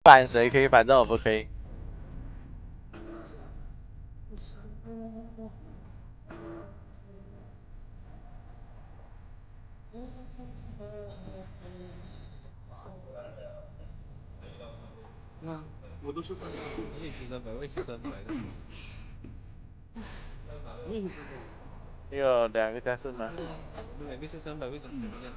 反谁可以，反正我不可以。 嗯，我都是300， 你也是300，我也是300的。 我也是300。 你有2个加速吗？ 我们2个就300，为什么不一样？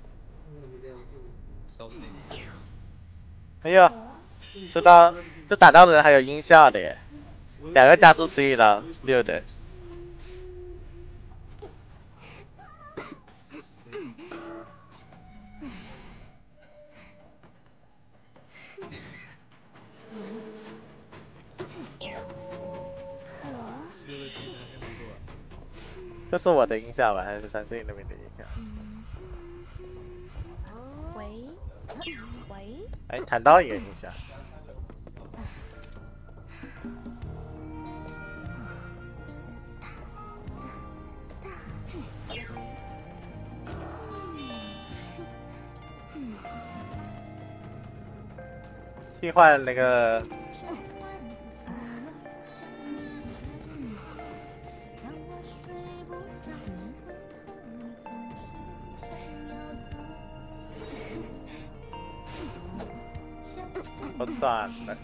少点。 哎呦，这打到的人还有音效的耶，2个加速11刀6的。这是我的音效吧，还是340那边的音效？ 喂，喂。 哎，弹刀也有音效。替换那个。好短的。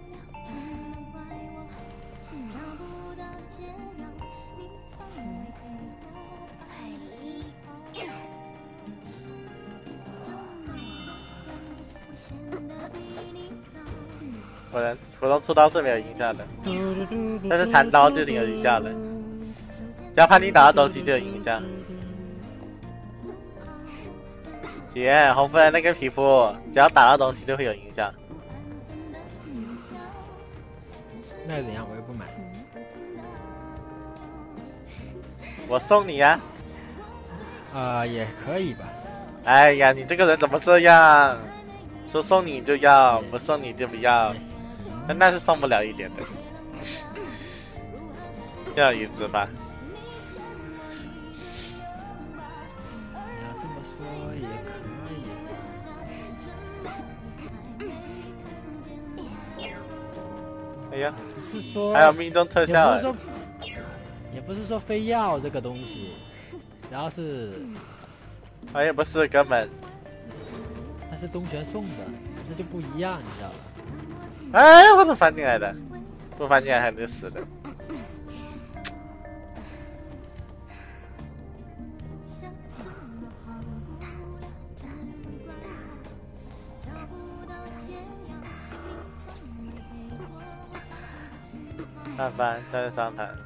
普通出刀是没有音效的，但是弹刀就挺有音效的，只要判定打到东西就有音效。姐，红夫人那个皮肤，只要打到东西就会有音效。 那又怎样？我又不买。 我送你呀。 也可以吧。 哎呀，你这个人怎么这样？说送你就要，不送你就不要，那是送不了一点的。要银子吧？ 你要这么说也可以。 哎呀， 不是说还有命中特效哎。 也不是说非要这个东西，只要是。 哎呀，不是根本。 那是东泉送的，那就不一样，你知道吧？ 哎，我怎么翻进来的？不翻进来还得死的。看翻，但是上台。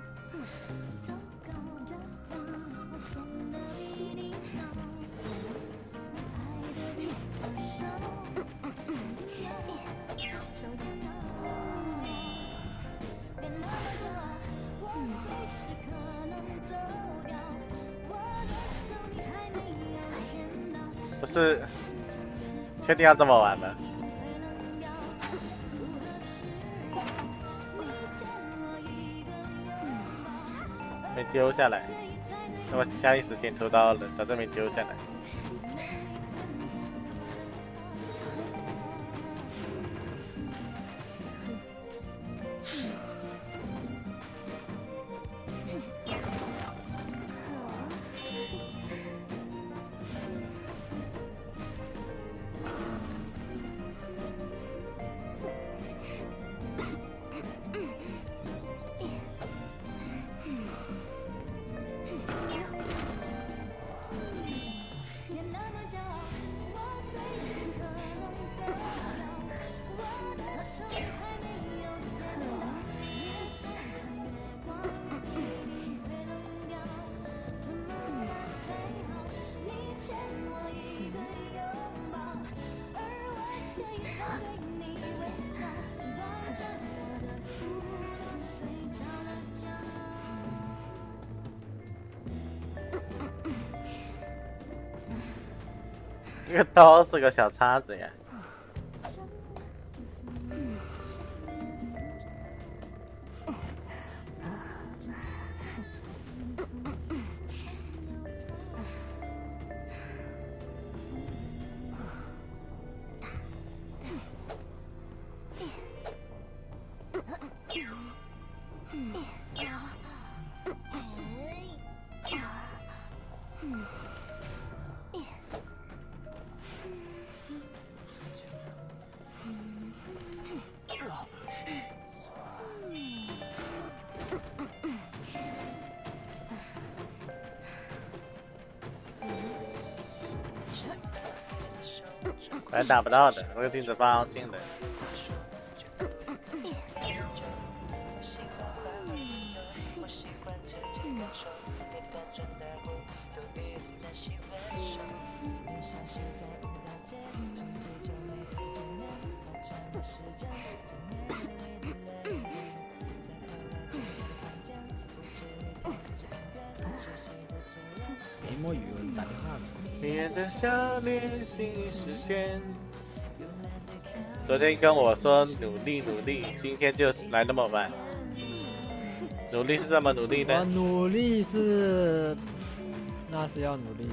不是，确定要这么玩的？没丢下来，那么下意识点抽到了，咋这没丢下来？这个刀是个小叉子呀。 反正打不到的，那个镜子放近的。 没摸语文打电话呢。 你的教练心实现。昨天跟我说努力努力，今天就来那么晚。努力是这么努力的？ 努力是，那是要努力。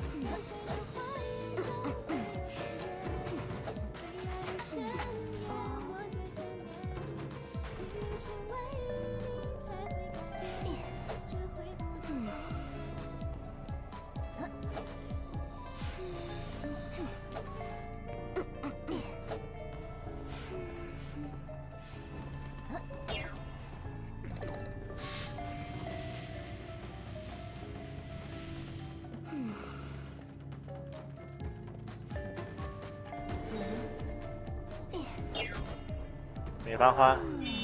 没放花。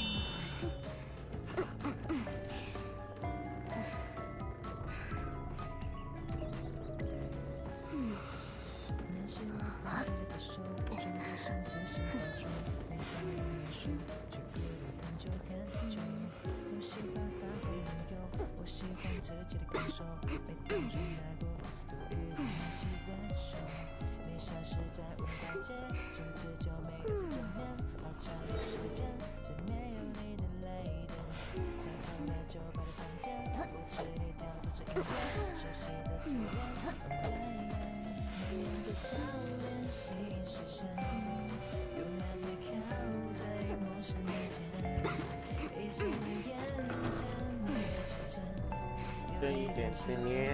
有一点思念。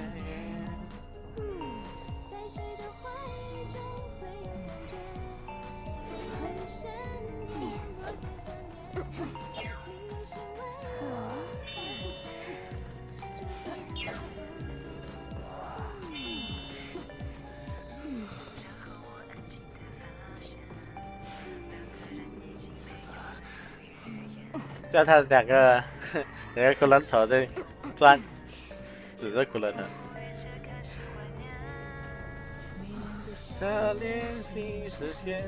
叫他两个骷髅头在转，指着骷髅头。他连心实现，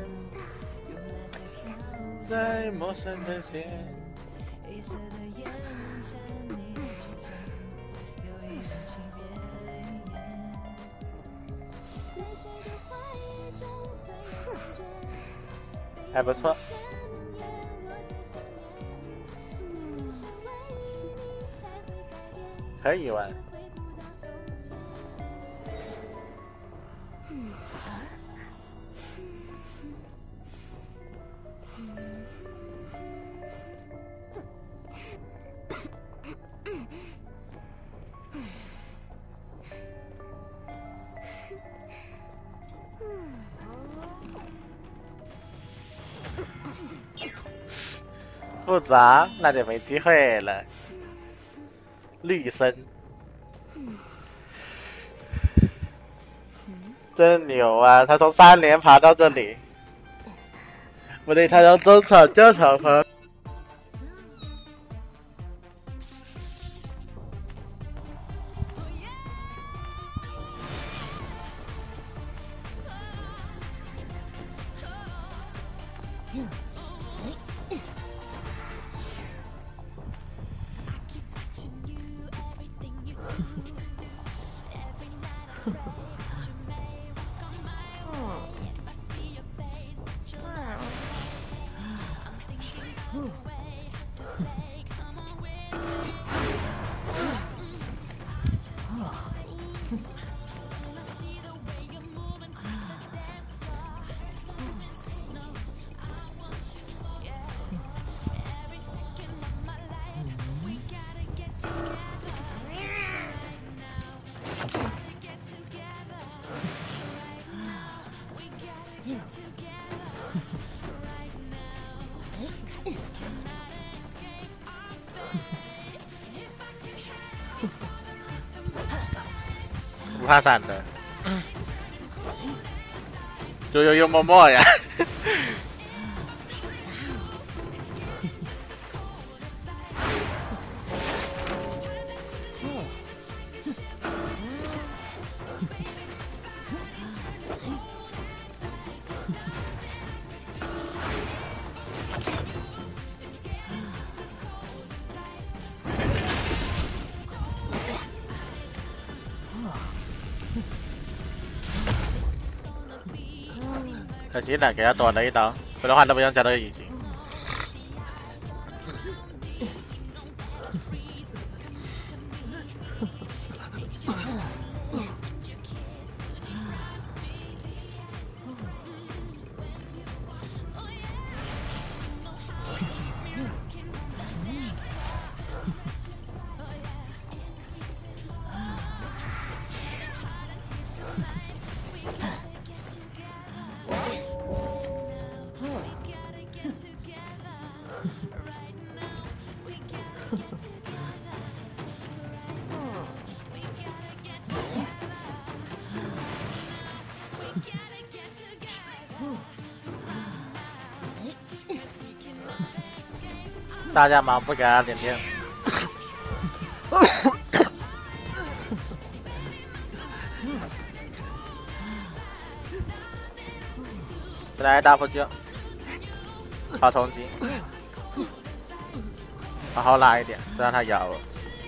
在陌生的街。还不错。可以玩。复杂，那就没机会了。绿森，真牛啊！他从3连爬到这里，不对，他从中场教场爬。不怕闪的。 悠默默呀。可惜了，给他躲了一刀，不然的话都不用加这个隐形。大家忙不给他点评。来大腹肌，好冲击，好好拉一点，不让他咬我。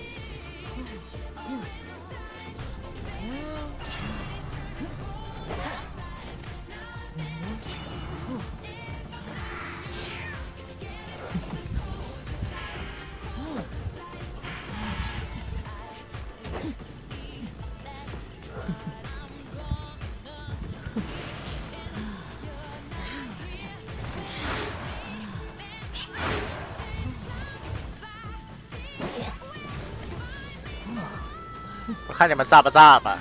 我看你们炸不炸吧。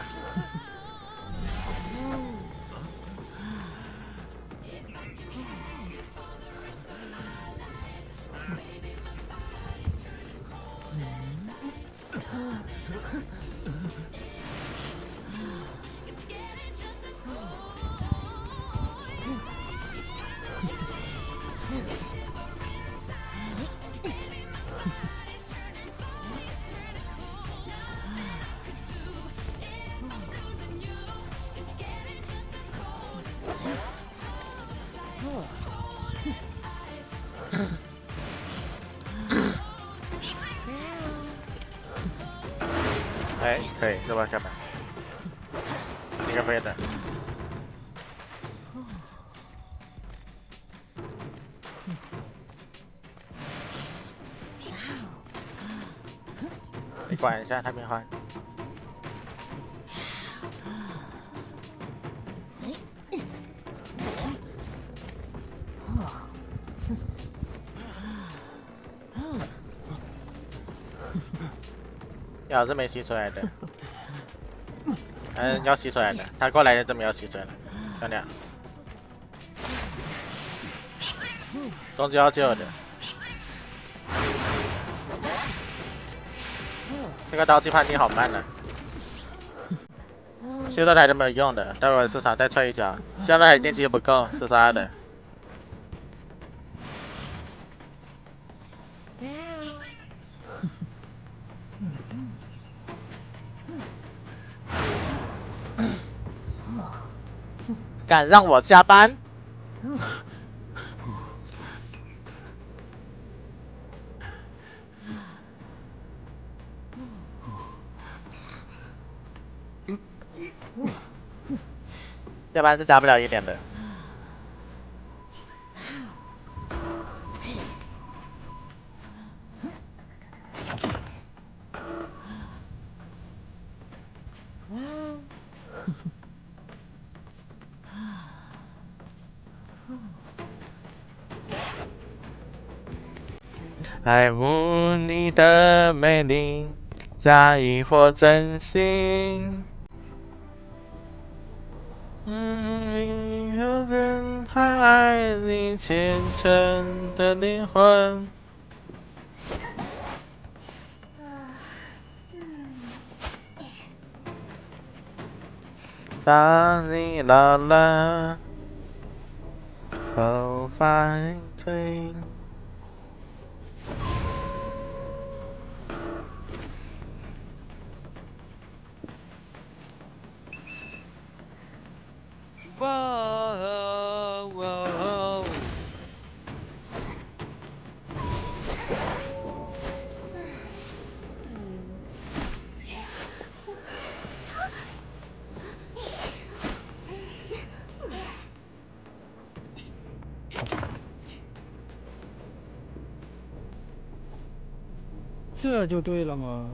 哎，可以，这把下板，应该飞的。你管一下他变换。要是没吸出来的，要吸出来的，他过来就真没有吸出来了，漂亮。终究要救的。这个刀击判定好慢呢，丢到台都没有用的，待会儿市场再踹一脚，现在电机不够，自杀的。敢让我加班？加班是加不了一点的。爱慕你的美丽，假意或真心。有人还爱你虔诚的灵魂。当你老了， 后反退。 哇哦！ 这就对了吗？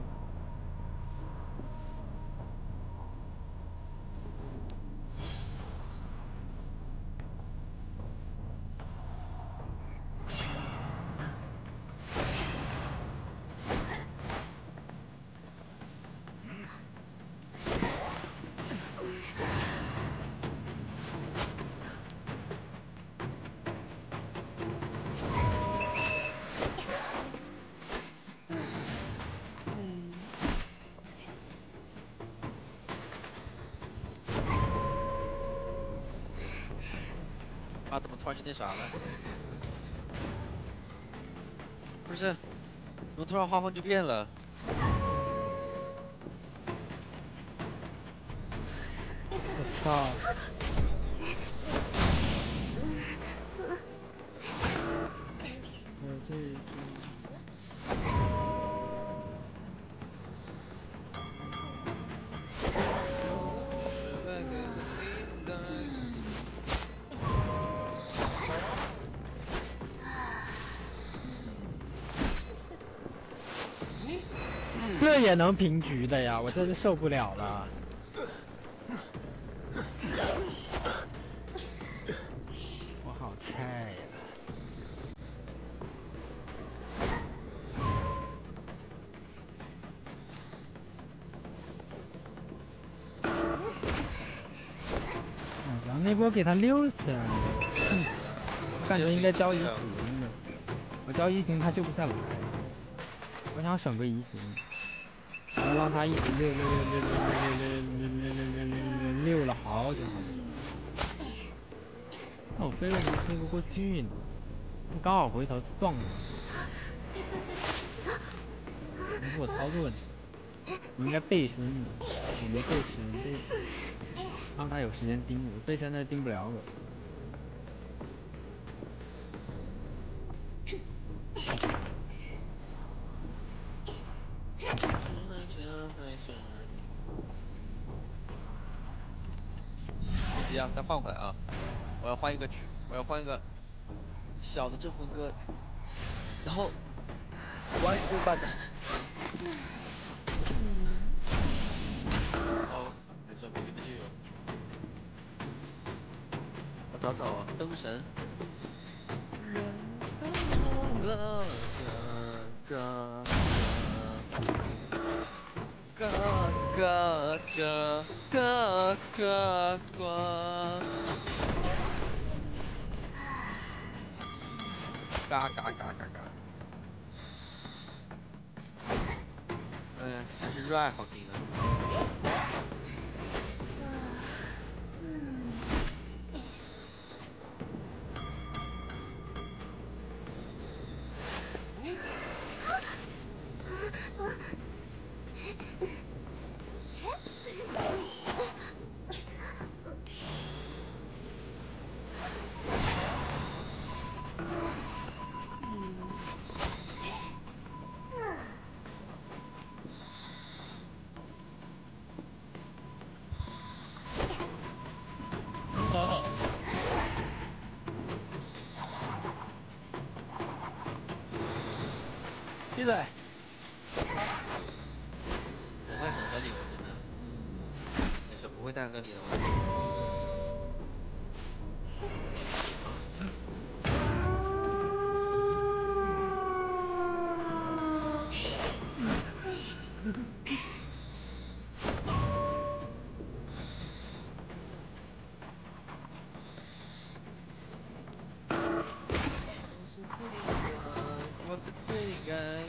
啊，怎么突然就那啥了？不是，怎么突然画风就变了？ 我操！我这一这也能平局的呀，我真是受不了了。我好菜呀！然后那波给他6下，感觉应该交移形的。我交移形他救不下来，我想省个移形。然后让他一直溜了好久好久。那我飞为什么飞不过去呢？刚好回头撞了。那是我操作问题，我应该背身的，我没背身，让他有时间盯我，背身他盯不了我。 别急啊，再换回来啊！我要换一个曲，我要换一个小的镇魂歌，然后玩一个版的。哦，没事，里面就有。我找找啊，灯神。嘎嘎嘎嘎嘎！哎，还是 rap 好听啊。现在我快省个礼物，真的。没事，不会带个礼的我。Was a pretty guy.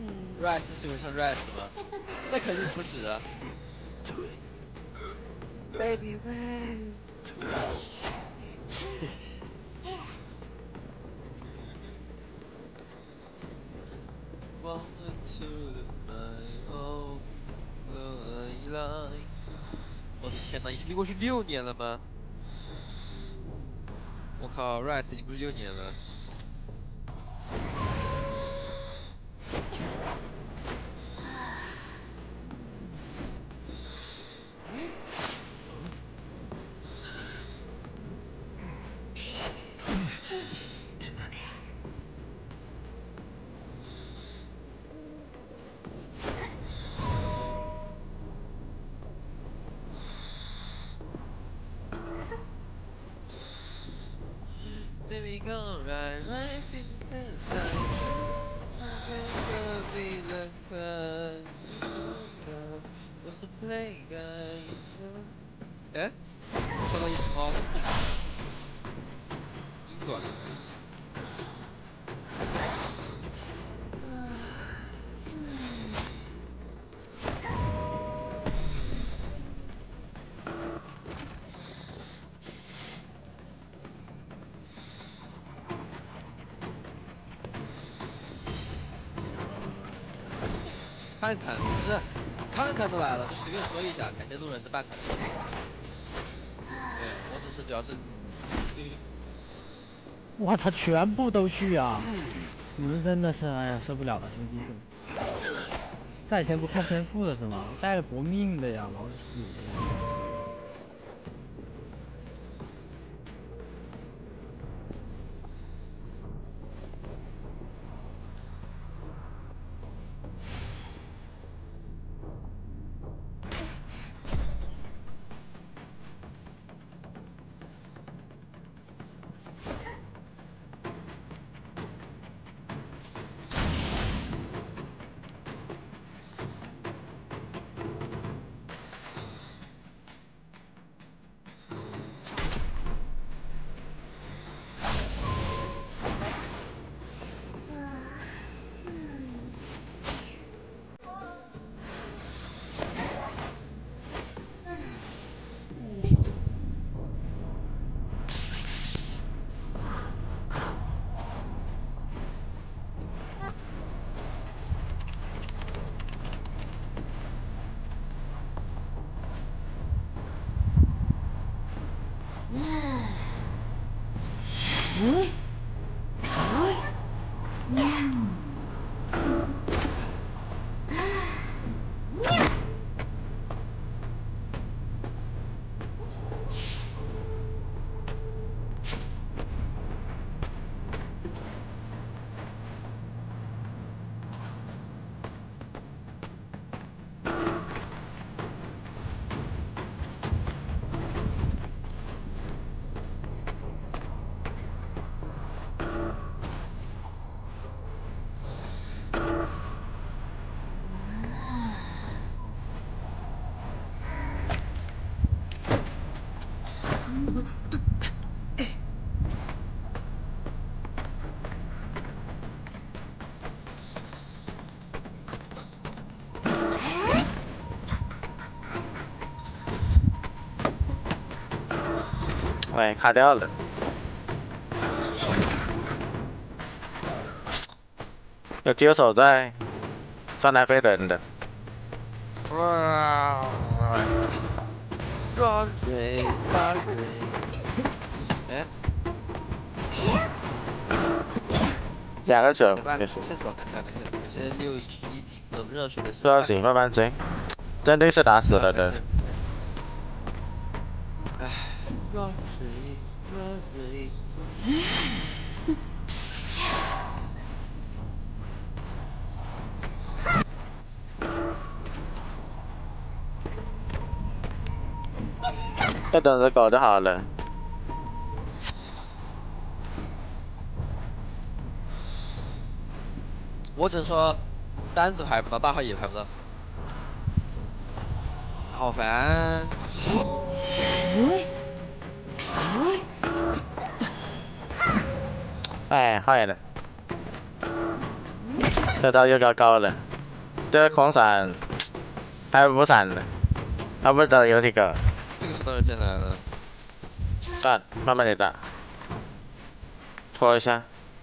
Rice 喜欢唱 Rice 吗？那肯定不止啊。 Baby man。我的天哪，已经过去6年了吗？我靠 ，Rise 已经过去6年了。See me go right, right in the sky. 我是 play guy。哎，说到一只猫，音短。看看，不是，看看都来了，就随便说一下，感谢路人的办卡。对，我只是主要是。 哇，他全部都去啊！主人真的是，哎呀，受不了了，兄弟们！在前不看天赋的是吗？带了搏命的呀，老死。 哎，卡掉了。有接手在专来飞人的。 哇！抓水，抓水。哎。 2个球也是。 现手感谢611冷热水的。 不要紧，慢慢追。真的是打死了的。 唉，抓水，抓水。 再等着狗就好了。 我只能说，单子排不到，大号也排不到，好烦。 哎，坏了。这刀又高了，这个狂闪还不闪了，还不知道有这个。 这个是到人进来了。 打，慢慢的打，拖一下。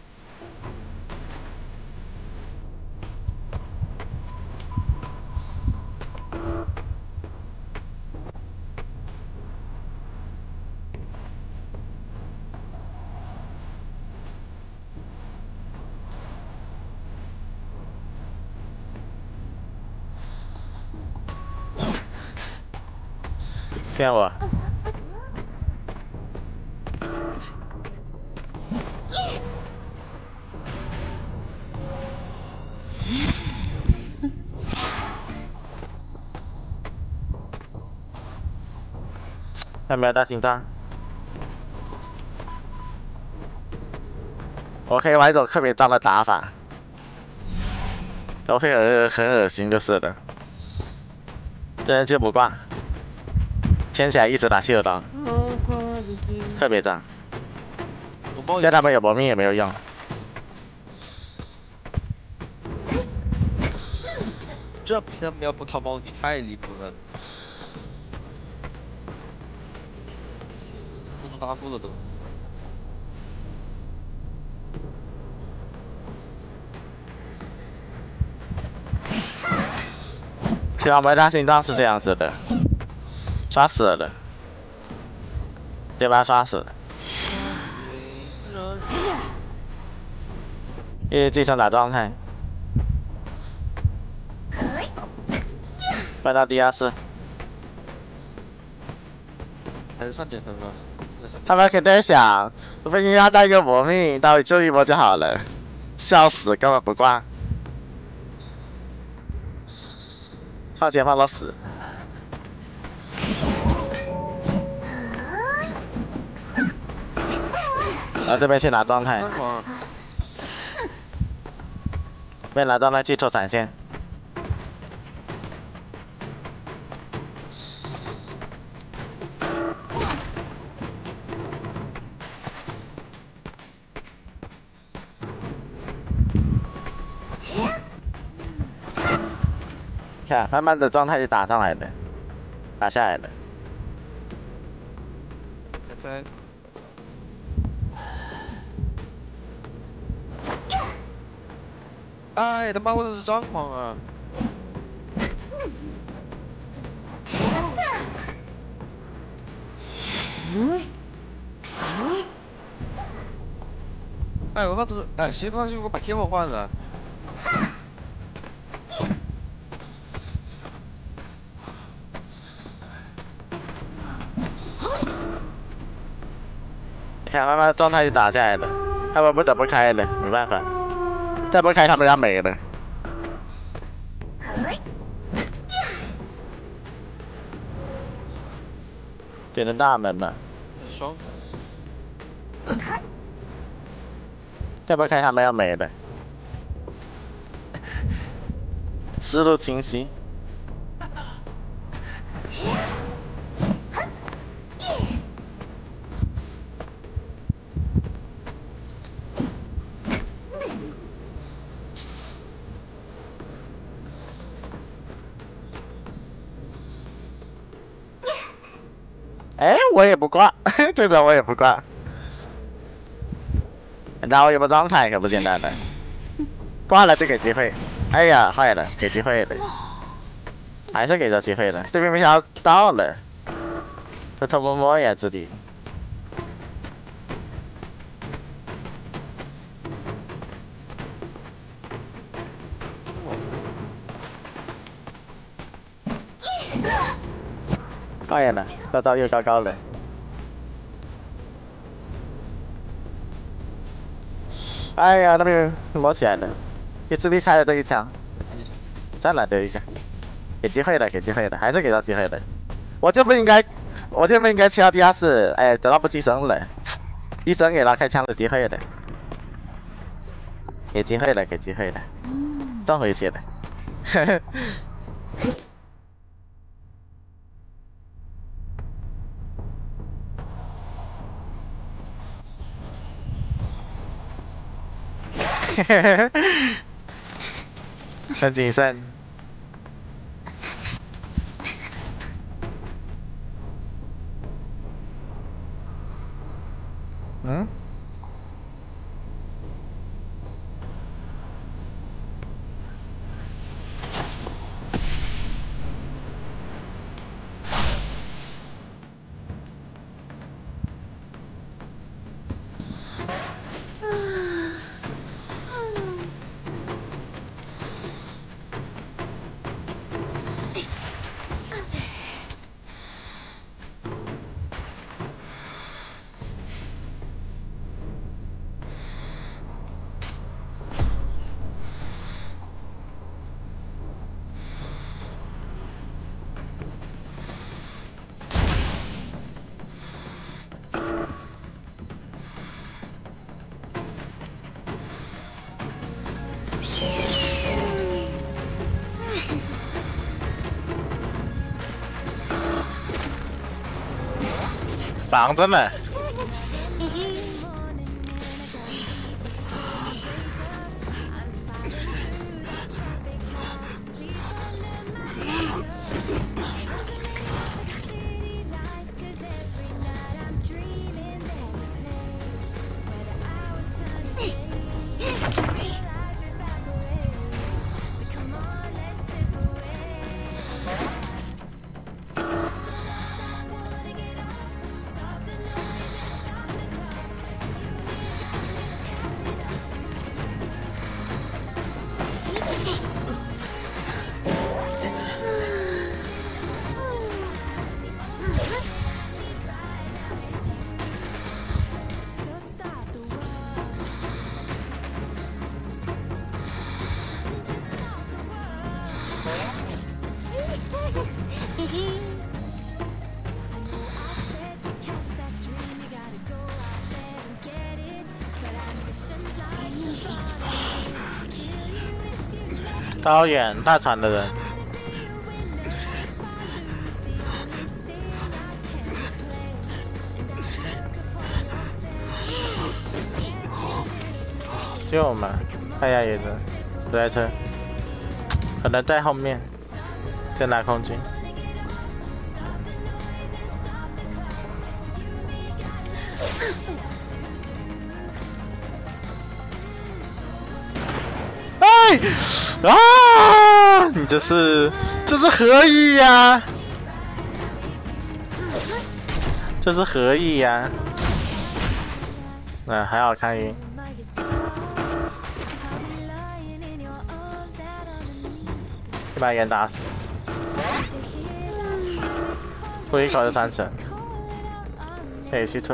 骗我！要不要大心脏？我可以玩一种特别脏的打法，都会很恶心就是的。这人就不挂，牵起来一直打稀有刀，特别脏。让他们有搏命也没有用。 这片苗不逃跑你太离谱了，不能答复了都。 小梅大心脏是这样子的，刷死了的，对吧？刷死了。一直继承打状态，搬到第二次。 还是算减分吧。 他们肯定想，我不应该带一个搏命，待会救一波就好了。笑死，根本不挂。放前放到死。然后这边去拿状态。被拿状态记错闪现。看，慢慢的状态就打上来了，打下来了。 在。哎，他妈，我这是张狂啊！哎，我放这，哎，谁放心我把天赋换了？ 你看，慢慢状态就打下来了，他们不得不开了，没办法，再不开他们要没了。变成大门了。 双。 再不开他们要没了。思路清晰。哎，我也不挂，这种我也不挂。然后有个状态可不简单的，挂了就给机会。哎呀，坏了，给机会了，还是给这机会了。对面没想到到了，这偷摸摸呀，这里。高远了，高高又高高了。哎呀，那边摸起来了，给自己开了这一枪，再来这一个，给机会了，给机会了，还是给到机会了。我就不应该去到第二次，哎，找到不寄生了，寄生给他开枪的机会了，给机会了，给机会了，撞回去了，呵呵。很谨慎。 嗯？ 绑着呢。导演大船的人，救我们！看一下野人，这台车可能在后面，在拿空军。哎！啊！你这是何意呀？这是何意呀？还好看晕。先把人打死，不一口就3整，可以去吐。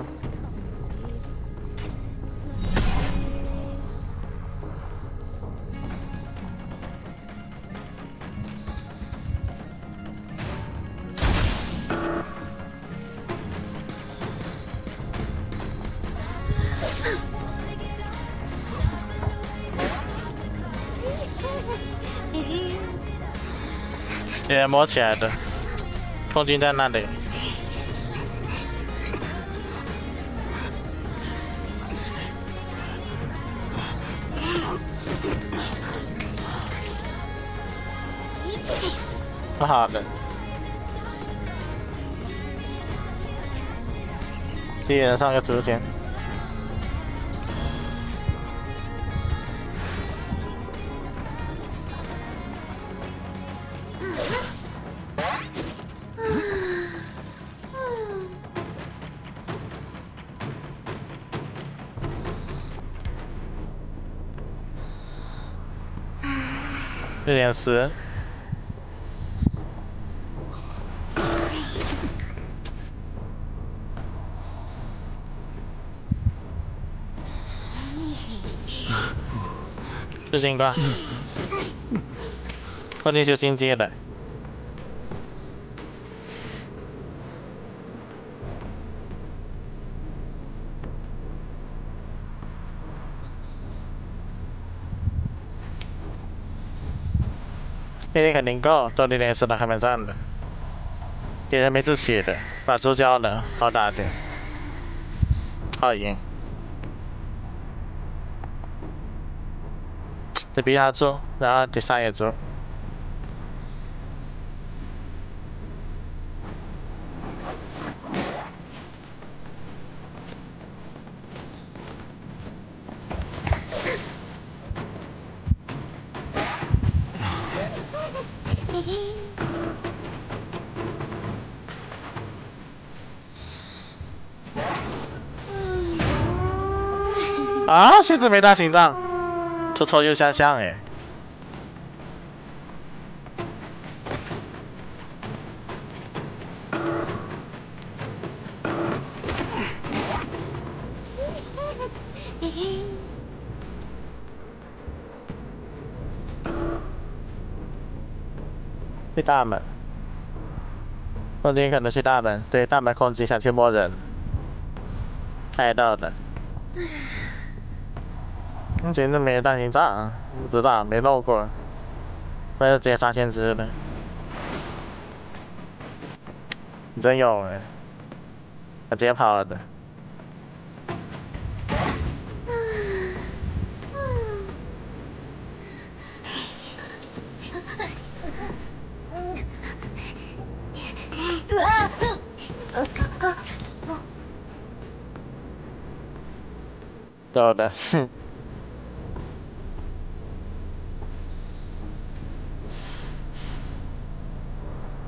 也摸起来的，空军在那里。不好的，敌人上个竹签。6.10。是金瓜，关键就进阶的。这天肯定够，到6.10了还没上的，敌人没自血的，把猪交了，好打点，好赢。得逼他做，然后得上也做。 啊，限制没大心脏，臭臭又香香哎。去大门，空间可能去大门，对，大门空击想去摸人，猜到的。真的没大心脏，不知道没弄过，不然就直接杀先知了。你真有哎，他直接跑了的。对的。